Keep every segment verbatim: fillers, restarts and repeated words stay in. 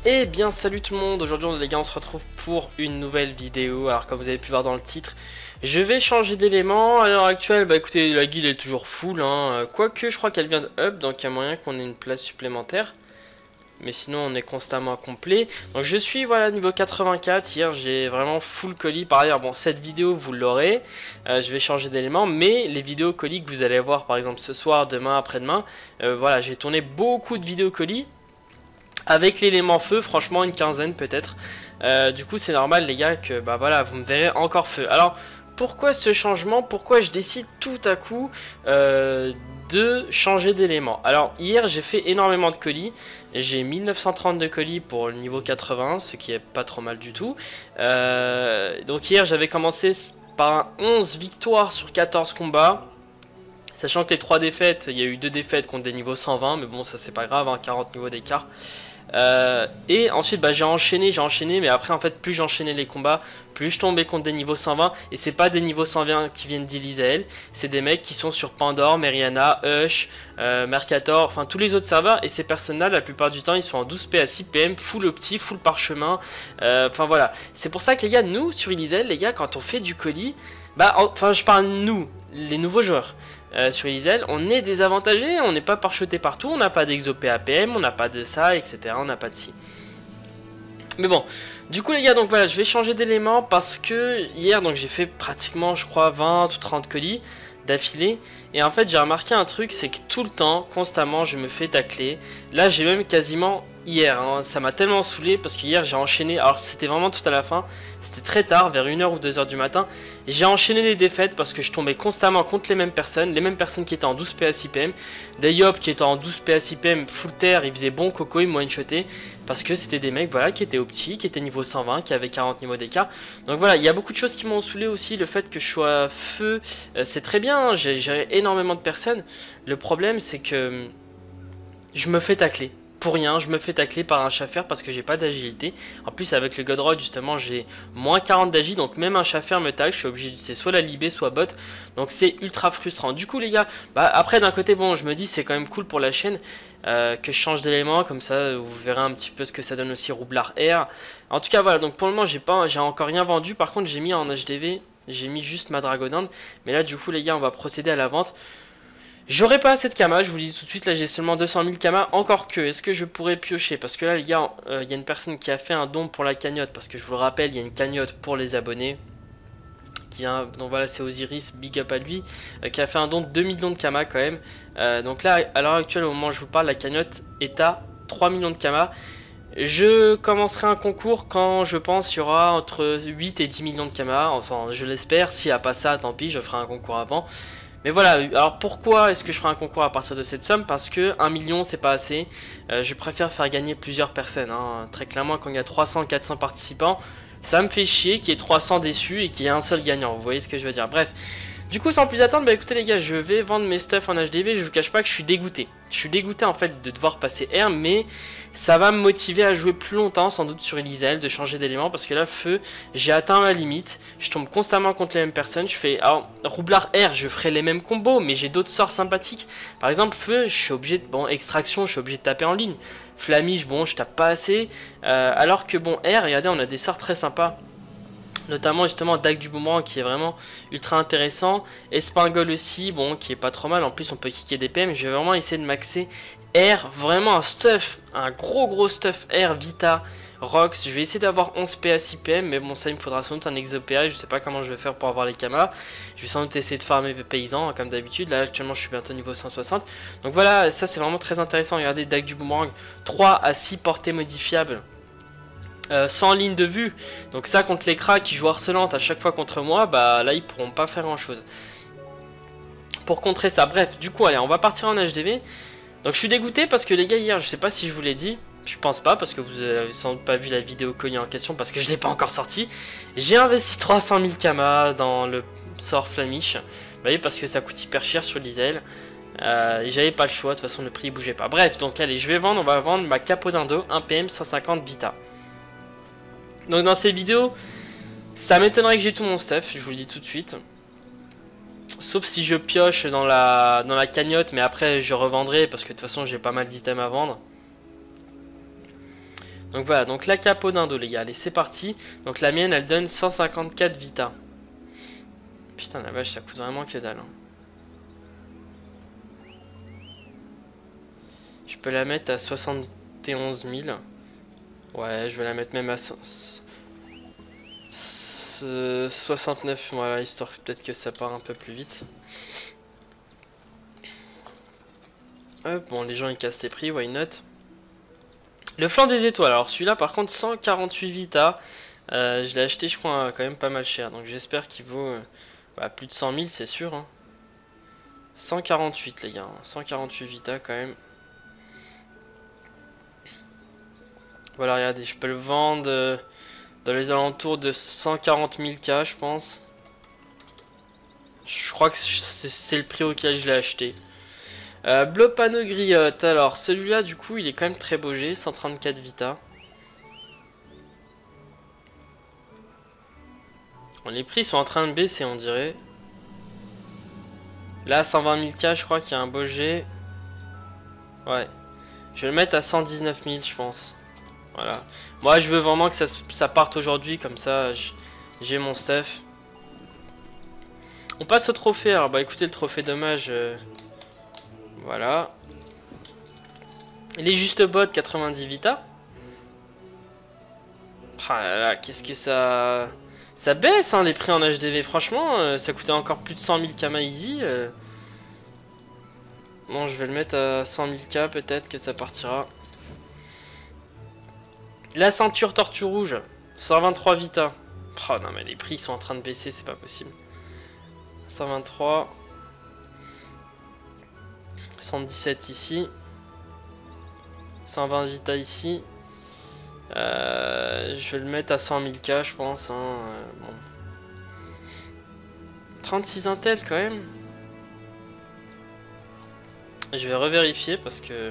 Eh bien salut tout le monde, aujourd'hui les gars on se retrouve pour une nouvelle vidéo. Alors comme vous avez pu voir dans le titre, je vais changer d'élément. À l'heure actuelle, bah écoutez, la guilde est toujours full, hein. Quoique je crois qu'elle vient de up, donc il y a moyen qu'on ait une place supplémentaire. Mais sinon on est constamment complet. Donc je suis voilà niveau quatre-vingt-quatre, hier j'ai vraiment full colis. Par ailleurs bon cette vidéo vous l'aurez, euh, je vais changer d'élément. Mais les vidéos colis que vous allez voir par exemple ce soir, demain, après-demain, euh, voilà j'ai tourné beaucoup de vidéos colis. Avec l'élément feu, franchement une quinzaine peut-être. Euh, du coup c'est normal les gars que bah voilà vous me verrez encore feu. Alors pourquoi ce changement? Pourquoi je décide tout à coup euh, de changer d'élément? Alors hier j'ai fait énormément de colis. J'ai mille neuf cent trente-deux colis pour le niveau quatre-vingts, ce qui est pas trop mal du tout. Euh, donc hier j'avais commencé par un onze victoires sur quatorze combats. Sachant que les trois défaites, il y a eu deux défaites contre des niveaux cent vingt, mais bon ça c'est pas grave, hein, quarante niveaux d'écart. Euh, et ensuite bah, j'ai enchaîné, j'ai enchaîné, mais après en fait plus j'enchaînais les combats, plus je tombais contre des niveaux cent vingt. Et c'est pas des niveaux cent vingt qui viennent d'Elysael, c'est des mecs qui sont sur Pandore, Meriana, Hush, euh, Mercator, enfin tous les autres serveurs. Et ces personnes-là, la plupart du temps, ils sont en douze P à six P M, full opti, full parchemin. euh, Enfin voilà, c'est pour ça que les gars, nous sur Elysael, les gars, quand on fait du colis, bah enfin je parle nous, les nouveaux joueurs. Euh, sur Elysael, on est désavantagé, on n'est pas parcheté partout, on n'a pas d'exo P A P M, on n'a pas de ça, et cetera. On n'a pas de ci. Mais bon, du coup les gars, donc voilà, je vais changer d'élément parce que hier, donc j'ai fait pratiquement, je crois, vingt ou trente colis d'affilée. Et en fait, j'ai remarqué un truc, c'est que tout le temps, constamment, je me fais tacler. Là, j'ai même quasiment hier, hein, ça m'a tellement saoulé parce qu'hier, j'ai enchaîné, alors c'était vraiment tout à la fin, c'était très tard, vers une heure ou deux heures du matin. J'ai enchaîné les défaites parce que je tombais constamment contre les mêmes personnes, les mêmes personnes qui étaient en douze P à six P M. Des Yop qui étaient en douze P à six P M, full terre, ils faisaient bon coco, ils m'ont one-shoté. Parce que c'était des mecs voilà, qui étaient optiques, qui étaient niveau cent vingt, qui avaient quarante niveaux d'écart. Donc voilà, il y a beaucoup de choses qui m'ont saoulé aussi. Le fait que je sois feu, euh, c'est très bien, hein, j'ai géré énormément de personnes. Le problème, c'est que je me fais tacler. Pour rien, je me fais tacler par un chaffer parce que j'ai pas d'agilité. En plus avec le Godrod justement j'ai moins quarante d'agi, donc même un chaffer me tacle, je suis obligé d'utiliser soit la libé soit bot. Donc c'est ultra frustrant. Du coup les gars, bah après d'un côté bon je me dis c'est quand même cool pour la chaîne euh, que je change d'élément, comme ça vous verrez un petit peu ce que ça donne aussi Roublard R. En tout cas voilà, donc pour le moment j'ai pas j'ai encore rien vendu, par contre j'ai mis en H D V, j'ai mis juste ma Dragonande. Mais là du coup les gars on va procéder à la vente. J'aurais pas assez de Kama, je vous le dis tout de suite, là j'ai seulement deux cent mille Kama, encore que, est-ce que je pourrais piocher? Parce que là les gars, il euh, y a une personne qui a fait un don pour la cagnotte, parce que je vous le rappelle, il y a une cagnotte pour les abonnés, qui vient, donc voilà c'est Osiris, big up à lui, euh, qui a fait un don de deux millions de Kama quand même. Euh, donc là, à l'heure actuelle, au moment où je vous parle, la cagnotte est à trois millions de Kama. Je commencerai un concours quand je pense il y aura entre huit et dix millions de Kama, enfin je l'espère, s'il n'y a pas ça, tant pis, je ferai un concours avant. Mais voilà, alors pourquoi est-ce que je ferai un concours à partir de cette somme? Parce que un million c'est pas assez, euh, je préfère faire gagner plusieurs personnes, hein. Très clairement quand il y a trois cents quatre cents participants, ça me fait chier qu'il y ait trois cents déçus et qu'il y ait un seul gagnant, vous voyez ce que je veux dire. Bref, du coup sans plus attendre, bah écoutez les gars, je vais vendre mes stuff en H D V, je vous cache pas que je suis dégoûté. Je suis dégoûté en fait de devoir passer R, mais ça va me motiver à jouer plus longtemps sans doute sur Elysael, de changer d'élément, parce que là feu, j'ai atteint ma limite, je tombe constamment contre les mêmes personnes, je fais, alors Roublard R, je ferai les mêmes combos, mais j'ai d'autres sorts sympathiques. Par exemple feu, je suis obligé de, bon extraction, je suis obligé de taper en ligne. Flamiche, bon je tape pas assez, euh, alors que bon R, regardez on a des sorts très sympas. Notamment justement Dague du Boomerang qui est vraiment ultra intéressant. Espingole aussi, bon qui est pas trop mal. En plus on peut kicker des P M. Je vais vraiment essayer de maxer R. Vraiment un stuff, un gros gros stuff R Vita Rox. Je vais essayer d'avoir onze P à six P M. Mais bon ça il me faudra sans doute un exo P A. Je sais pas comment je vais faire pour avoir les Kamas. Je vais sans doute essayer de farmer mes paysans comme d'habitude. Là actuellement je suis bientôt niveau cent soixante. Donc voilà, ça c'est vraiment très intéressant. Regardez Dague du Boomerang, trois à six portées modifiables. Euh, sans ligne de vue, donc ça contre les cracks qui jouent harcelante à chaque fois contre moi, bah là ils pourront pas faire grand chose pour contrer ça. Bref, du coup allez on va partir en H D V. Donc je suis dégoûté parce que les gars hier, je sais pas si je vous l'ai dit, je pense pas parce que vous avez sans doute pas vu la vidéo colis en question parce que je l'ai pas encore sorti. J'ai investi trois cent mille Kama dans le sort Flamiche, vous voyez, parce que ça coûte hyper cher sur l'Isel. Euh, J'avais pas le choix, de toute façon le prix bougeait pas. Bref, donc allez je vais vendre, on va vendre ma Capodindo un P M cent cinquante Vita. Donc dans cette vidéo, ça m'étonnerait que j'ai tout mon stuff, je vous le dis tout de suite. Sauf si je pioche dans la, dans la cagnotte, mais après je revendrai parce que de toute façon j'ai pas mal d'items à vendre. Donc voilà, donc la capo d'indo les gars, allez c'est parti. Donc la mienne elle donne cent cinquante-quatre vita. Putain la vache ça coûte vraiment que dalle. Hein. Je peux la mettre à soixante et onze mille. Ouais je vais la mettre même à soixante-neuf, voilà, histoire peut-être que ça part un peu plus vite. Hop, bon les gens ils cassent les prix, why not. Le flanc des étoiles, alors celui-là par contre cent quarante-huit vita, euh, je l'ai acheté je crois quand même pas mal cher, donc j'espère qu'il vaut euh, bah, plus de cent mille c'est sûr. Hein. cent quarante-huit les gars, cent quarante-huit vita quand même. Voilà regardez, je peux le vendre euh, dans les alentours de cent quarante mille K je pense. Je crois que c'est le prix auquel je l'ai acheté. Euh, Blopano griotte, alors celui-là du coup il est quand même très beau G, cent trente-quatre vita. Bon, les prix sont en train de baisser on dirait. Là cent vingt mille K je crois qu'il y a un beau G. Ouais. Je vais le mettre à cent dix-neuf mille je pense. Voilà. Moi je veux vraiment que ça, ça parte aujourd'hui comme ça j'ai mon stuff. On passe au trophée, alors bah écoutez le trophée dommage. Euh... Voilà. Les juste bots quatre-vingt-dix vita. Ah là là, qu'est-ce que ça... Ça baisse hein, les prix en H D V. Franchement, euh, ça coûtait encore plus de cent mille Kama easy. Euh... Bon, je vais le mettre à cent mille K peut-être que ça partira. La ceinture tortue rouge. cent vingt-trois vita. Oh non mais les prix sont en train de baisser, c'est pas possible. cent vingt-trois. cent dix-sept ici. cent vingt vita ici. Euh, je vais le mettre à cent mille K je pense. Hein. Euh, bon. trente-six Intel quand même. Je vais revérifier parce que...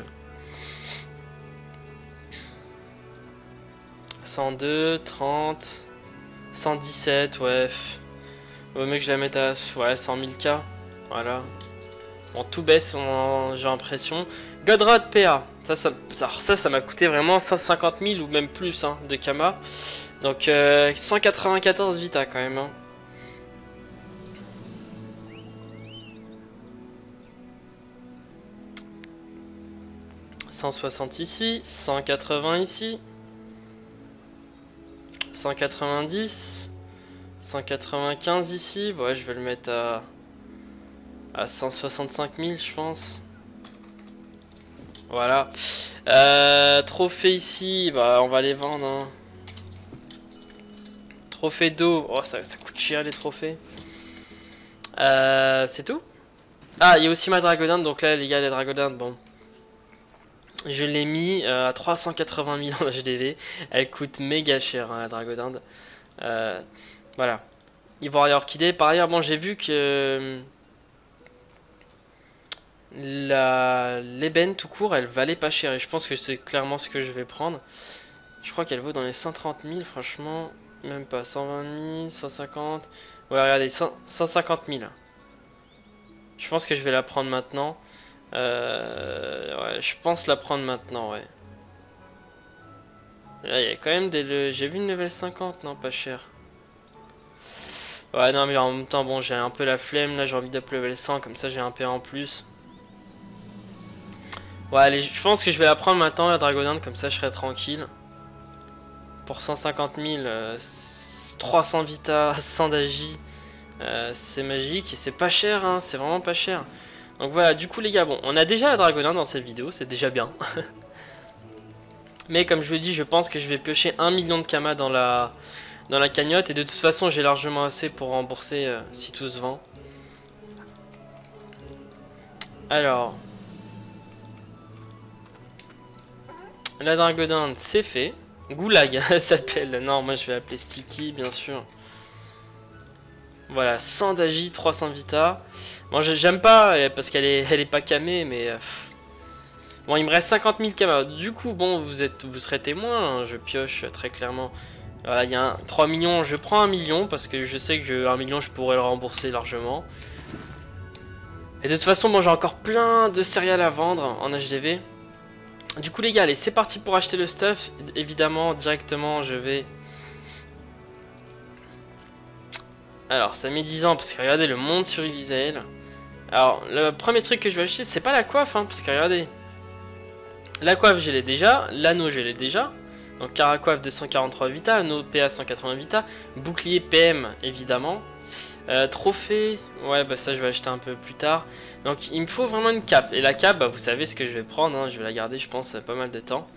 cent deux, trente, cent dix-sept, ouais. Vaut mieux que je la mette à ouais, cent mille K. Voilà. Bon, tout baisse, j'ai l'impression. Godrod P A. Ça, ça, ça, ça, ça m'a coûté vraiment cent cinquante mille ou même plus hein, de Kama. Donc, euh, cent quatre-vingt-quatorze vita quand même. Hein. cent soixante ici, cent quatre-vingts ici. cent quatre-vingt-dix, cent quatre-vingt-quinze ici, ouais je vais le mettre à, à cent soixante-cinq mille je pense. Voilà. Euh, trophée ici, bah on va les vendre. Hein. Trophée d'eau, oh ça, ça coûte cher les trophées. Euh, c'est tout. Ah il y a aussi ma dragodinde, donc là les gars les dragodindes, bon. Je l'ai mis euh, à trois cent quatre-vingt mille en H D V. Elle coûte méga cher hein, la dragodinde. Euh, voilà. Ivoire et orchidée. Par ailleurs, bon, j'ai vu que la l'ébène tout court, elle valait pas cher. Et je pense que c'est clairement ce que je vais prendre. Je crois qu'elle vaut dans les cent trente mille, franchement. Même pas. cent vingt mille, cent cinquante. Ouais, regardez, cent cinquante mille. Je pense que je vais la prendre maintenant. Euh, ouais, je pense la prendre maintenant, ouais. Là, il y a quand même des... J'ai vu une level cinquante, non, pas cher. Ouais, non, mais en même temps, bon, j'ai un peu la flemme. Là, j'ai envie d'up level cent, comme ça, j'ai un P en plus. Ouais, allez, je pense que je vais la prendre maintenant, la dragodinde, comme ça, je serai tranquille. Pour cent cinquante mille, euh, trois cents vita, cent d'agi. Euh, c'est magique et c'est pas cher, hein, c'est vraiment pas cher. Donc voilà, du coup les gars, bon, on a déjà la dragodinde dans cette vidéo, c'est déjà bien. Mais comme je vous l'ai dit, je pense que je vais piocher un million de Kama dans la, dans la cagnotte. Et de toute façon, j'ai largement assez pour rembourser euh, si tout se vend. Alors. La dragodinde, c'est fait. Goulag, elle s'appelle. Non, moi je vais l'appeler Sticky, bien sûr. Voilà, cent d'agi, trois cents vita. Bon, j'aime pas parce qu'elle est, elle est pas camée, mais... Pff. Bon, il me reste cinquante mille Kama. Du coup, bon, vous êtes, vous serez témoin. Hein, je pioche très clairement. Voilà, il y a un, trois millions. Je prends un million parce que je sais que je, un million, je pourrais le rembourser largement. Et de toute façon, bon, j'ai encore plein de céréales à vendre en H D V. Du coup les gars, allez, c'est parti pour acheter le stuff. Évidemment, directement, je vais... Alors, ça met dix ans, parce que regardez, le monde sur Elysael. Alors, le premier truc que je vais acheter, c'est pas la coiffe, hein, parce que regardez. La coiffe, je l'ai déjà. L'anneau, je l'ai déjà. Donc, Caracoiffe deux cent quarante-trois Vita, anneau P A cent quatre-vingts Vita. Bouclier P M, évidemment. Euh, trophée, ouais, bah ça, je vais acheter un peu plus tard. Donc, il me faut vraiment une cape. Et la cape, bah, vous savez ce que je vais prendre, hein, je vais la garder, je pense, pas mal de temps.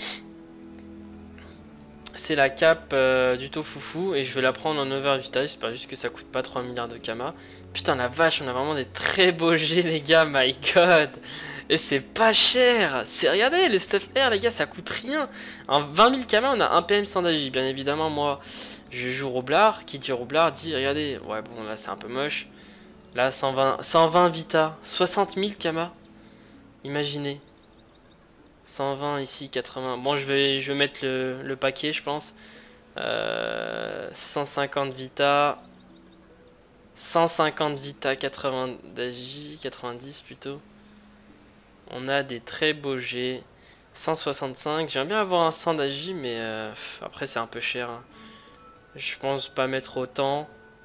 C'est la cape euh, du Tofoufou et je vais la prendre en over Vita. J'espère juste que ça coûte pas trois milliards de Kama. Putain, la vache, on a vraiment des très beaux jets, les gars, my god. Et c'est pas cher. C'est, regardez, le stuff air, les gars, ça coûte rien. En vingt mille Kama, on a un P M sans d'agi. Bien évidemment, moi, je joue Roublard. Qui dit Roublard dit, regardez, ouais, bon, là, c'est un peu moche. Là, cent vingt, cent vingt Vita, soixante mille Kama. Imaginez. cent vingt ici, quatre-vingts. Bon, je vais, je vais mettre le, le paquet, je pense. Euh, cent cinquante Vita. cent cinquante Vita, quatre-vingts d'Agi, quatre-vingt-dix plutôt. On a des très beaux jets. cent soixante-cinq. J'aimerais bien avoir un cent d'Agi, mais euh, après, c'est un peu cher. Hein. Je pense pas mettre autant.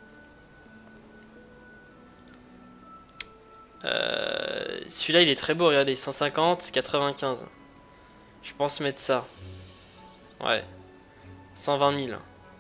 Euh, Celui-là, il est très beau, regardez. cent cinquante, quatre-vingt-quinze. Je pense mettre ça. Ouais. cent vingt mille.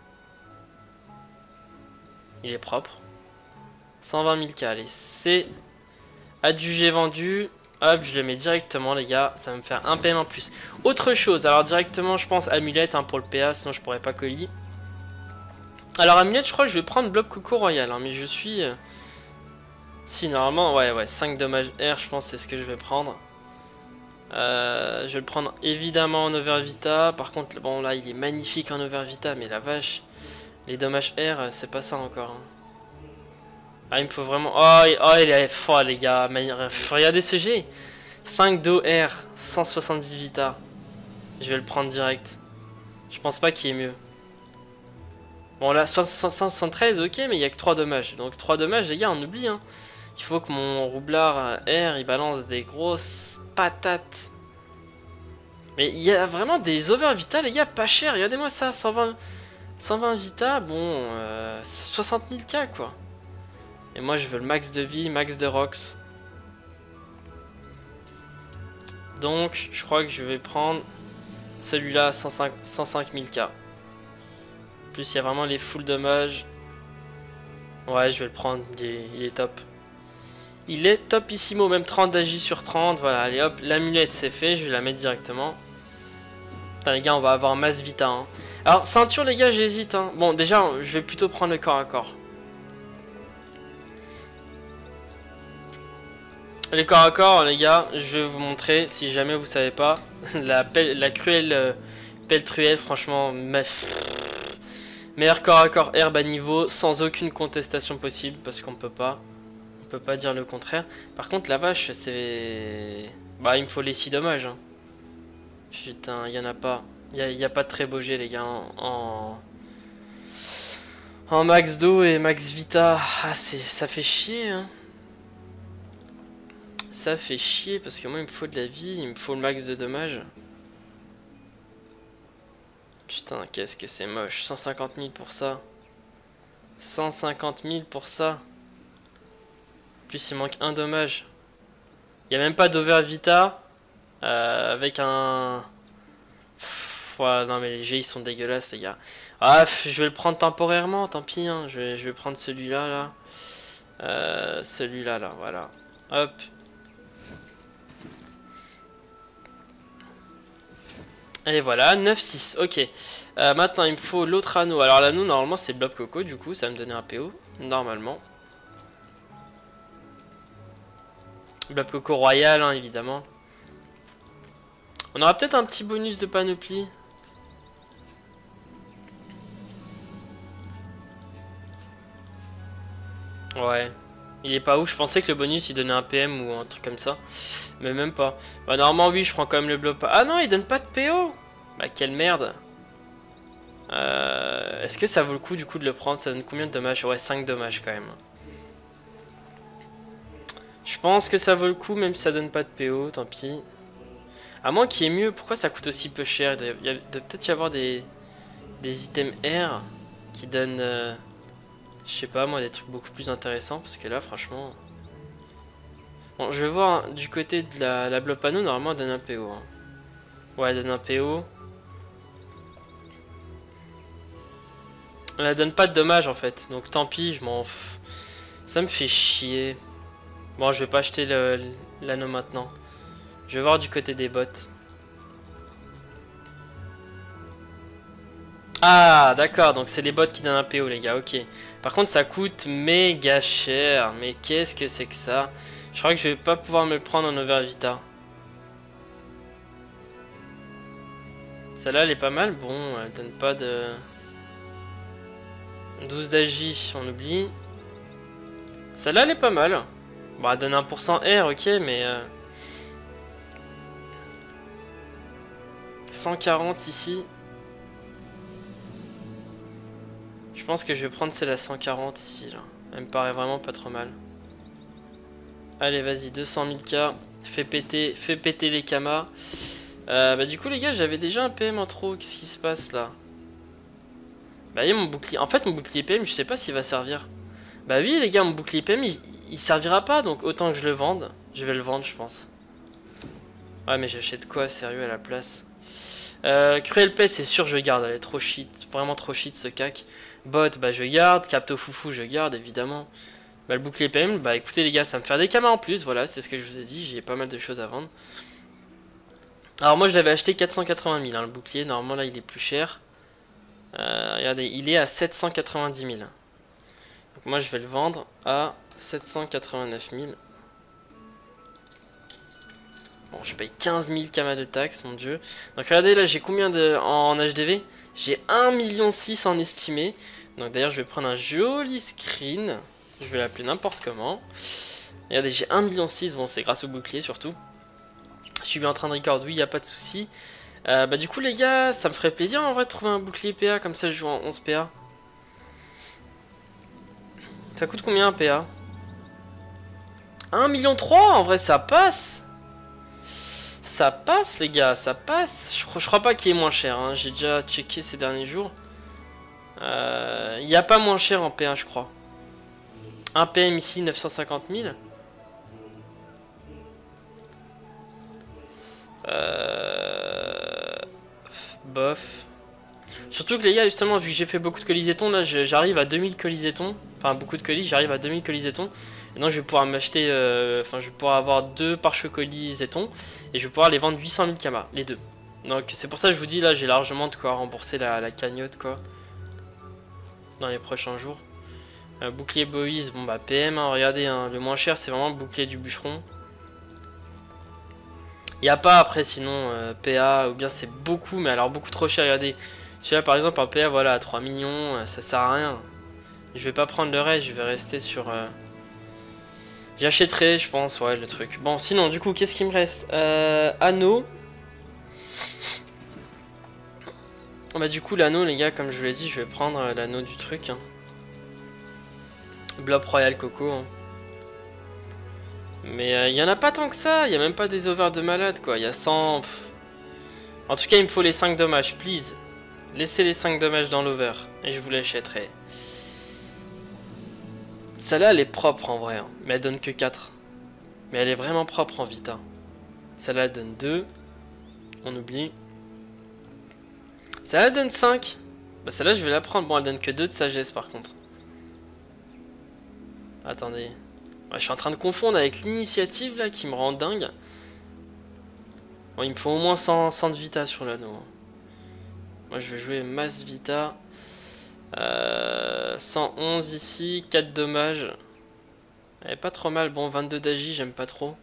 Il est propre. cent vingt mille K, allez. C'est adjugé vendu. Hop, je le mets directement, les gars. Ça va me faire un P M en plus. Autre chose, alors directement, je pense amulette hein, pour le P A, sinon je pourrais pas colis. Alors amulette, je crois que je vais prendre Blob Coco Royal, hein, mais je suis... Euh... Si, normalement, ouais, ouais, cinq dommages R, je pense c'est ce que je vais prendre. Euh, je vais le prendre évidemment en over Vita. Par contre, bon là il est magnifique en over Vita, mais la vache, les dommages R, c'est pas ça encore. Hein. Ah, il me faut vraiment. Oh, oh il est fort, les gars. Regardez ce G. cinq do R, cent soixante-dix Vita. Je vais le prendre direct. Je pense pas qu'il y ait mieux. Bon, là, cent soixante-treize, ok, mais il y a que trois dommages. Donc, trois dommages, les gars, on oublie. Hein. Il faut que mon roublard R, il balance des grosses patates. Mais il y a vraiment des over Vita, les gars, pas cher. Regardez-moi ça, cent vingt, cent vingt Vita, bon, euh, soixante mille K, quoi. Et moi, je veux le max de vie, max de Rox. Donc, je crois que je vais prendre celui-là, cent cinq mille K. Plus, il y a vraiment les full dommages. Ouais, je vais le prendre, il est, il est top. Il est topissimo, même trente d'Agi sur trente. Voilà, allez hop, l'amulette c'est fait, je vais la mettre directement. Putain les gars, on va avoir un masse Vita. Hein. Alors, ceinture les gars, j'hésite. Hein. Bon, déjà, je vais plutôt prendre le corps à corps. Le corps à corps, les gars, je vais vous montrer, si jamais vous savez pas, la, pelle, la cruelle euh, pelletruelle, franchement, meuf. Meilleur corps à corps herbe à niveau, sans aucune contestation possible, parce qu'on peut pas. On peut pas dire le contraire. Par contre, la vache, c'est... Bah, il me faut les six dommages. Hein. Putain, il y en a pas. Il y, y a pas de très beau jet, les gars. En, en max d'eau et max vita. Ah, ça fait chier. Hein. Ça fait chier, parce que moi, il me faut de la vie. Il me faut le max de dommages. Putain, qu'est-ce que c'est moche. cent cinquante mille pour ça. cent cinquante mille pour ça. Plus il manque un dommage. Il n'y a même pas d'over vita. Euh, avec un... Pff, ouais, non mais les G ils sont dégueulasses les gars. Ah, pff, je vais le prendre temporairement, tant pis. Hein. Je, vais, je vais prendre celui-là là. Euh, celui-là là, voilà. Hop. Et voilà, neuf six, ok. Euh, maintenant, il me faut l'autre anneau. Alors, l'anneau, normalement, c'est Blob Coco, du coup, ça va me donner un P O, normalement. Blob Coco Royal, hein, évidemment. On aura peut-être un petit bonus de panoplie. Ouais. Il est pas ouf, je pensais que le bonus, il donnait un P M ou un truc comme ça. Mais même pas. Bah, normalement, oui, je prends quand même le blob. Ah non, il donne pas de P O. Bah, quelle merde. Euh, Est-ce que ça vaut le coup, du coup, de le prendre? Ça donne combien de dommages? Ouais, cinq dommages, quand même. Je pense que ça vaut le coup, même si ça donne pas de P O, tant pis. À moins qu'il y ait mieux, pourquoi ça coûte aussi peu cher? Il doit, y a- il doit peut-être y avoir des, des items R qui donnent, euh, je sais pas moi, des trucs beaucoup plus intéressants. Parce que là, franchement... Bon, je vais voir hein, du côté de la, la blob panneau, normalement elle donne un P O. Hein. Ouais, elle donne un P O. Elle donne pas de dommages en fait, donc tant pis, je m'en fous. Ça me fait chier. Bon, je vais pas acheter l'anneau maintenant. Je vais voir du côté des bots. Ah, d'accord, donc c'est les bots qui donnent un P O, les gars, ok. Par contre, ça coûte méga cher. Mais qu'est-ce que c'est que ça? Je crois que je vais pas pouvoir me le prendre en Overvita. Celle-là, elle est pas mal. Bon, elle donne pas de... douze d'Agi, on oublie. Celle-là, elle est pas mal. Bon, elle donne un pour cent R, ok, mais... Euh... cent quarante ici. Je pense que je vais prendre celle à cent quarante ici, là. Elle me paraît vraiment pas trop mal. Allez, vas-y, deux cent mille K. Fais péter, fais péter les kamas. Euh, bah du coup, les gars, j'avais déjà un P M en trop. Qu'est-ce qui se passe, là? Bah, il y a mon bouclier. En fait, mon bouclier P M, je sais pas s'il va servir. Bah oui, les gars, mon bouclier P M, il, il servira pas. Donc, autant que je le vende. Je vais le vendre, je pense. Ouais, mais j'achète quoi, sérieux, à la place? euh, Cruel Pet, c'est sûr, je garde. Elle est trop shit. Vraiment trop shit, ce cac. Bot, bah je garde. Capto Foufou, je garde, évidemment. Bah, le bouclier P M, bah écoutez, les gars, ça me fait des kamas en plus. Voilà, c'est ce que je vous ai dit. J'ai pas mal de choses à vendre. Alors, moi, je l'avais acheté quatre cent quatre-vingt mille, hein, le bouclier. Normalement, là, il est plus cher. Euh, regardez, il est à sept cent quatre-vingt-dix mille. Donc, moi, je vais le vendre à sept cent quatre-vingt-neuf mille. Bon, je paye quinze mille kamas de taxes, mon dieu. Donc, regardez, là, j'ai combien de en H D V? J'ai un virgule six million en estimé. Donc, d'ailleurs, je vais prendre un joli screen. Je vais l'appeler n'importe comment. Regardez, j'ai un virgule six million. Bon, c'est grâce au bouclier, surtout. Je suis bien en train de record, oui, il n'y a pas de souci. Euh, bah, du coup, les gars, ça me ferait plaisir en vrai de trouver un bouclier P A. Comme ça, je joue en onze P A. Ça coûte combien un P A? un million trois, en vrai, ça passe. Ça passe, les gars, ça passe. Je, je crois pas qu'il y ait moins cher. Hein. J'ai déjà checké ces derniers jours. Euh, il n'y a pas moins cher en P A, je crois. Un P M ici, neuf cent cinquante mille. Euh... Bof. Surtout que les gars, justement, vu que j'ai fait beaucoup de colis-étons, là j'arrive à deux mille colis-étons. Enfin, beaucoup de colis, j'arrive à deux mille colis-étons. Et donc je vais pouvoir m'acheter, euh, enfin je vais pouvoir avoir deux pare-chocolis-étons. Et je vais pouvoir les vendre huit cent mille kamas, les deux. Donc c'est pour ça que je vous dis, là j'ai largement de quoi rembourser la, la cagnotte, quoi. Dans les prochains jours. Euh, bouclier Boïs, bon bah P M, hein, regardez, hein, le moins cher c'est vraiment le bouclier du bûcheron. Il n'y a pas après sinon euh, P A, ou bien c'est beaucoup, mais alors beaucoup trop cher, regardez. Celui-là par exemple un P A voilà à trois millions, euh, ça sert à rien. Je vais pas prendre le reste, je vais rester sur... Euh... J'achèterai je pense, ouais le truc. Bon sinon du coup qu'est-ce qu'il me reste? euh, Anneau. Bah du coup l'anneau les gars, comme je vous l'ai dit, je vais prendre euh, l'anneau du truc. Hein. Blob Royal Coco. Hein. Mais il euh, n'y en a pas tant que ça, il n'y a même pas des overs de malade quoi, il y a cent... Pff. En tout cas il me faut les cinq dommages, please. Laissez les cinq dommages dans l'over, et je vous l'achèterai. Celle-là elle est propre en vrai, hein. Mais elle donne que quatre. Mais elle est vraiment propre en Vita. Celle-là elle donne deux. On oublie. Celle-là elle donne cinq. Bah celle-là je vais la prendre, bon elle donne que deux de sagesse par contre. Attendez. Ouais, je suis en train de confondre avec l'initiative là qui me rend dingue. Bon, il me faut au moins cent, cent de Vita sur l'anneau. Moi je vais jouer masse Vita. Euh, cent onze ici, quatre dommages. Elle est pas trop mal. Bon, vingt-deux d'Agi, j'aime pas trop.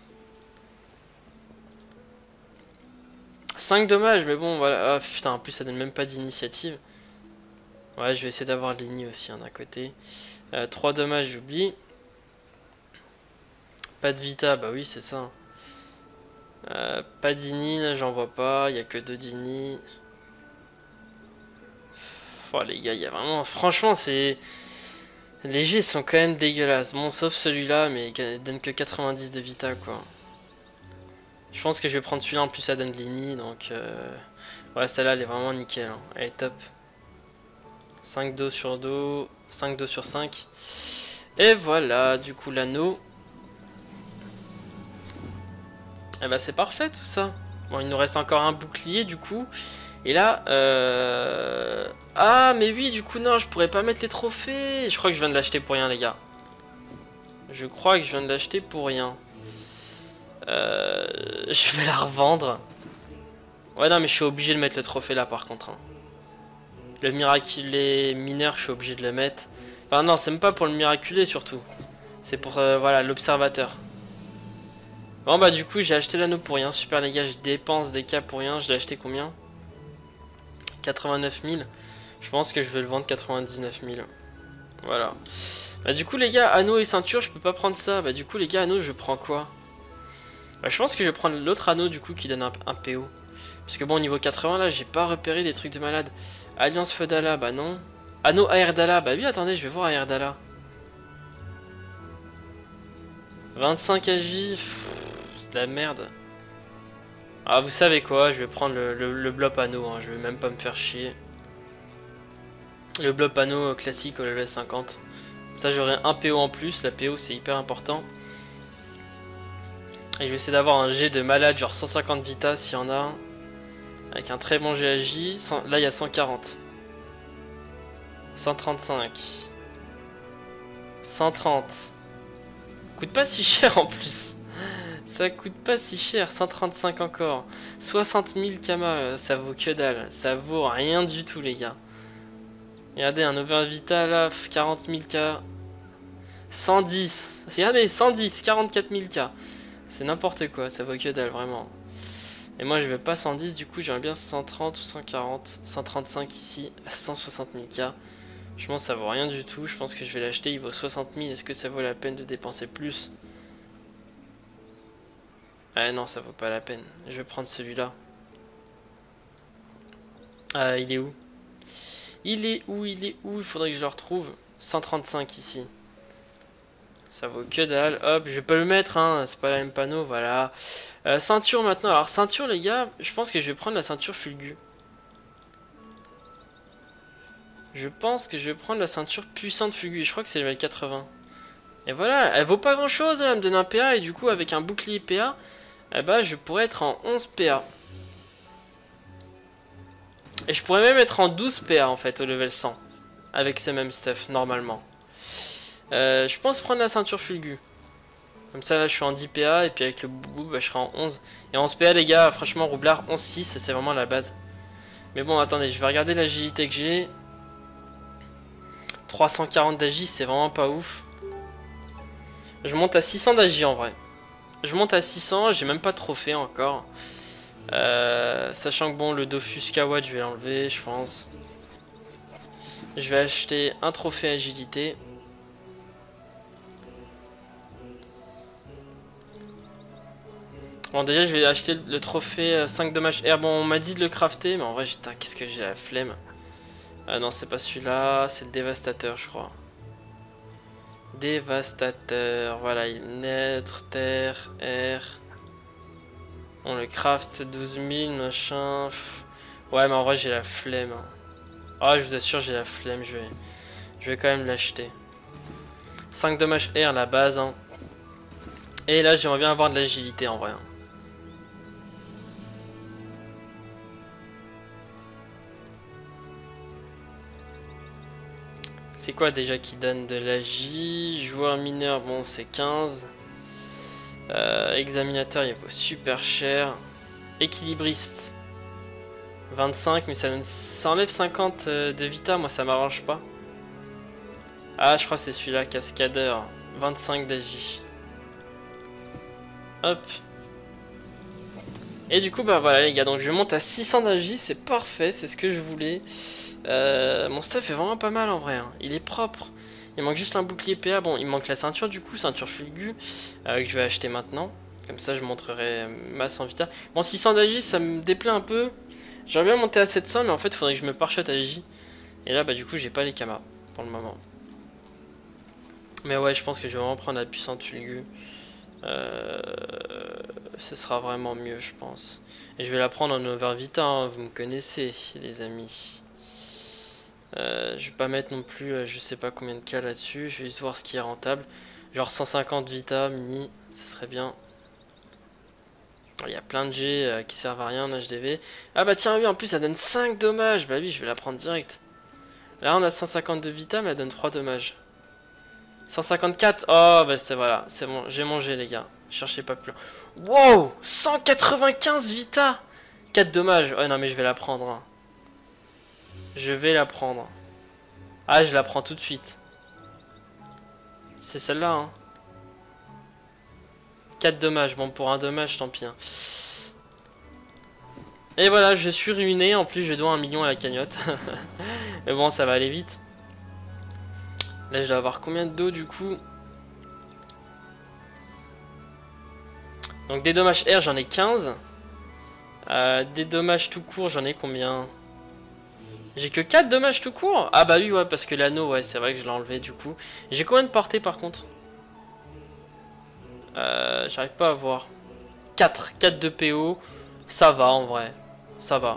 cinq dommages, mais bon, voilà. Ah, putain, en plus ça donne même pas d'initiative. Ouais, je vais essayer d'avoir l'ini aussi hein, d'un côté. Euh, trois dommages, j'oublie. Pas de Vita, bah oui, c'est ça. Euh, pas d'ini, là, j'en vois pas. Il y a que deux d'ini. Oh, les gars, il y a vraiment... Franchement, c'est... Les G sont quand même dégueulasses. Bon, sauf celui-là, mais il donne que quatre-vingt-dix de Vita, quoi. Je pense que je vais prendre celui-là en plus à Dunlini, donc euh... ouais, celle-là elle est vraiment nickel, hein. Elle est top. cinq dos sur dos, cinq dos sur cinq. Et voilà, du coup l'anneau. Et bah c'est parfait tout ça. Bon, il nous reste encore un bouclier du coup. Et là, euh... ah mais oui, du coup non, je pourrais pas mettre les trophées. Je crois que je viens de l'acheter pour rien les gars. Je crois que je viens de l'acheter pour rien. Euh... Je vais la revendre. Ouais non mais je suis obligé de mettre le trophée là par contre, hein. Le miraculé mineur, je suis obligé de le mettre. Enfin non, c'est même pas pour le miraculé surtout. C'est pour euh, voilà l'observateur. Bon bah du coup j'ai acheté l'anneau pour rien. Super les gars, je dépense des cas pour rien. Je l'ai acheté combien? quatre-vingt-neuf mille. Je pense que je vais le vendre quatre-vingt-dix-neuf mille. Voilà. Bah du coup les gars, anneau et ceinture, je peux pas prendre ça. Bah du coup les gars, anneau, je prends quoi? Bah, je pense que je vais prendre l'autre anneau du coup qui donne un, un P O. Parce que bon, au niveau quatre-vingts là, j'ai pas repéré des trucs de malade. Alliance Feudala, bah non. Anneau Aerdala, bah oui, attendez, je vais voir Aerdala. vingt-cinq A J, c'est de la merde. Ah, vous savez quoi, je vais prendre le, le, le blob anneau, hein, je vais même pas me faire chier. Le blob anneau classique au level cinquante. Ça, j'aurai un P O en plus, la P O c'est hyper important. Et je vais essayer d'avoir un G de malade, genre cent cinquante Vita s'il y en a. Avec un très bon G A J. Là, il y a cent quarante. cent trente-cinq. cent trente. Coûte pas si cher en plus. Ça coûte pas si cher. cent trente-cinq encore. soixante mille Kama, ça vaut que dalle. Ça vaut rien du tout, les gars. Regardez, un Over Vita là, quarante mille K. cent dix. Regardez, cent dix, quarante-quatre mille K. C'est n'importe quoi, ça vaut que dalle, vraiment. Et moi je vais pas cent dix, du coup j'aimerais bien cent trente ou cent quarante, cent trente-cinq ici, à cent soixante mille K. Je pense que ça vaut rien du tout, je pense que je vais l'acheter, il vaut soixante mille, est-ce que ça vaut la peine de dépenser plus? Ah non, ça vaut pas la peine, je vais prendre celui-là. Ah, il est où? Il est où? Il est où? Il faudrait que je le retrouve. cent trente-cinq ici. Ça vaut que dalle. Hop, je vais pas le mettre, hein. C'est pas la même panneau, voilà. Euh, ceinture maintenant. Alors, ceinture, les gars, je pense que je vais prendre la ceinture Fulgu. Je pense que je vais prendre la ceinture puissante Fulgu. Je crois que c'est level quatre-vingts. Et voilà, elle vaut pas grand chose, elle me donne un P A. Et du coup, avec un bouclier P A, eh ben, je pourrais être en onze P A. Et je pourrais même être en douze P A en fait, au level cent. Avec ce même stuff, normalement. Euh, je pense prendre la ceinture Fulgu. Comme ça là je suis en dix P A et puis avec le boubou bah, je serai en onze. Et en onze P A les gars, franchement roublard onze six c'est vraiment la base. Mais bon attendez, je vais regarder l'agilité que j'ai. trois cent quarante d'agi c'est vraiment pas ouf. Je monte à six cents d'agi en vrai. Je monte à six cents, j'ai même pas de trophée encore. Euh, sachant que bon le Dofus Kawad je vais l'enlever je pense. Je vais acheter un trophée agilité. Bon déjà je vais acheter le trophée cinq dommages air. Bon on m'a dit de le crafter mais en vrai putain qu'est-ce que j'ai la flemme. Ah non c'est pas celui-là, c'est le dévastateur je crois. Dévastateur, voilà, neutre, terre, air. On le craft douze mille machin. Pff. Ouais mais en vrai j'ai la flemme. Ah je vous assure j'ai la flemme, je vais, je vais quand même l'acheter. cinq dommages air la base hein. Et là j'aimerais bien avoir de l'agilité en vrai hein. C'est quoi déjà qui donne de l'agi? Joueur mineur, bon c'est quinze. Euh, examinateur, il vaut super cher. Équilibriste, vingt-cinq, mais ça, ça enlève cinquante de vita, moi ça m'arrange pas. Ah, je crois que c'est celui-là, cascadeur, vingt-cinq d'agi. Hop. Et du coup, bah voilà les gars, donc je monte à six cents d'agi, c'est parfait, c'est ce que je voulais. Euh, mon stuff est vraiment pas mal en vrai, hein. Il est propre. Il manque juste un bouclier P A. Bon, il manque la ceinture du coup, ceinture Fulgu, euh, que je vais acheter maintenant. Comme ça, je montrerai ma cent vita. Bon, six cents d'agi, ça me déplaît un peu. J'aurais bien monté à sept cents, mais en fait, il faudrait que je me parshot agi. Et là, bah du coup, j'ai pas les kamas pour le moment. Mais ouais, je pense que je vais vraiment prendre la puissante Fulgu. Euh... ce sera vraiment mieux, je pense. Et je vais la prendre en over vita, hein, vous me connaissez, les amis. Euh, je vais pas mettre non plus, euh, je sais pas combien de cas là-dessus. Je vais juste voir ce qui est rentable. Genre cent cinquante vita, mini, ça serait bien. Il y a plein de G euh, qui servent à rien en H D V. Ah bah tiens, oui, en plus ça donne cinq dommages. Bah oui, je vais la prendre direct. Là, on a cent cinquante de vita, mais elle donne trois dommages. cent cinquante-quatre. Oh, bah c'est voilà, c'est bon, j'ai mangé, les gars. Cherchez pas plus loin. Wow, cent quatre-vingt-quinze vita. quatre dommages. Ouais, non, mais je vais la prendre. Hein. Je vais la prendre. Ah, je la prends tout de suite. C'est celle-là, hein. quatre dommages. Bon, pour un dommage, tant pis. Hein. Et voilà, je suis ruiné. En plus, je dois un million à la cagnotte. Mais bon, ça va aller vite. Là, je dois avoir combien d'eau, du coup? Donc, des dommages R, j'en ai quinze. Euh, des dommages tout court, j'en ai combien? J'ai que quatre dommages tout court? Ah bah oui, ouais, parce que l'anneau, ouais, c'est vrai que je l'ai enlevé, du coup. J'ai combien de portée, par contre? Euh, j'arrive pas à voir. quatre. quatre de P O. Ça va, en vrai. Ça va.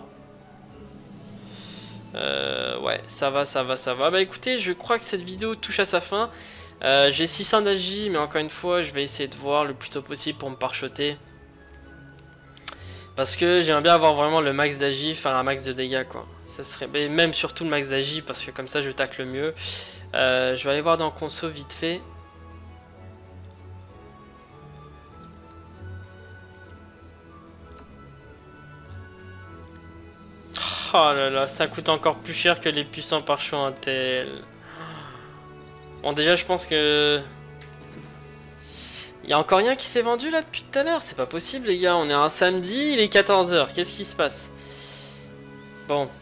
Euh, ouais, ça va, ça va, ça va. Bah écoutez, je crois que cette vidéo touche à sa fin. Euh, J'ai six cents d'A J, mais encore une fois, je vais essayer de voir le plus tôt possible pour me pare-shotter. Parce que j'aimerais bien avoir vraiment le max d'A J, faire un max de dégâts, quoi. Ça serait... Mais même surtout le max d'A J, parce que comme ça, je tacle le mieux. Euh, je vais aller voir dans conso vite fait. Oh là là, ça coûte encore plus cher que les puissants pare-choix Intel. Bon, déjà, je pense que... Il y a encore rien qui s'est vendu là depuis tout à l'heure. C'est pas possible, les gars. On est un samedi, il est quatorze heures. Qu'est-ce qui se passe? Bon. De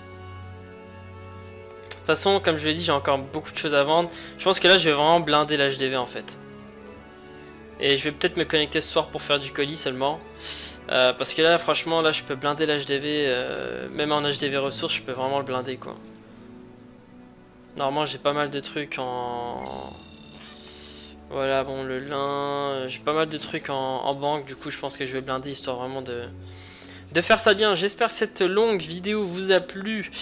toute façon, comme je l'ai dit, j'ai encore beaucoup de choses à vendre. Je pense que là, je vais vraiment blinder l'H D V en fait. Et je vais peut-être me connecter ce soir pour faire du colis seulement. Euh, parce que là, franchement, là, je peux blinder l'H D V. Euh, même en H D V ressources, je peux vraiment le blinder, quoi. Normalement, j'ai pas mal de trucs en... Voilà, bon, le lin... J'ai pas mal de trucs en, en banque. Du coup, je pense que je vais blinder, histoire vraiment de... de faire ça bien. J'espère que cette longue vidéo vous a plu.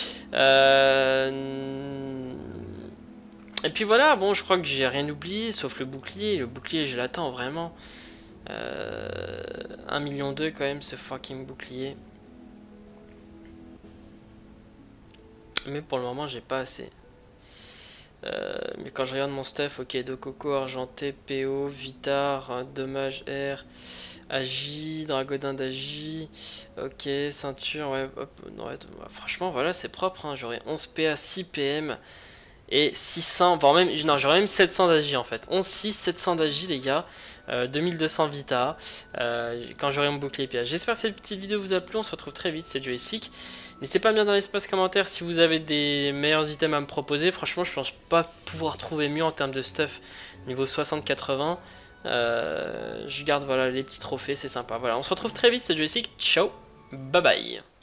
Euh... Et puis voilà, bon, je crois que j'ai rien oublié, sauf le bouclier. Le bouclier, je l'attends vraiment. Euh... un million deux quand même, ce fucking bouclier. Mais pour le moment, j'ai pas assez. Euh, mais quand je regarde mon stuff, ok, de coco, argenté, P O, Vitar, dommage R, Agi, Dragodin d'Agi, ok, ceinture, ouais, hop, non, ouais, franchement, voilà, c'est propre, hein, j'aurais onze P A, six P M et six cents, voire même, non, j'aurais même sept cents d'Agi en fait, onze, six, sept cents d'Agi, les gars, euh, deux mille deux cents Vita, euh, quand j'aurai mon bouclier P H. J'espère que cette petite vidéo vous a plu, on se retrouve très vite, c'est Joystick. N'hésitez pas à me dire dans l'espace commentaire si vous avez des meilleurs items à me proposer. Franchement, je pense pas pouvoir trouver mieux en termes de stuff niveau soixante quatre-vingts. Euh, je garde voilà les petits trophées, c'est sympa. Voilà, on se retrouve très vite, c'est Joystick. Ciao, bye bye.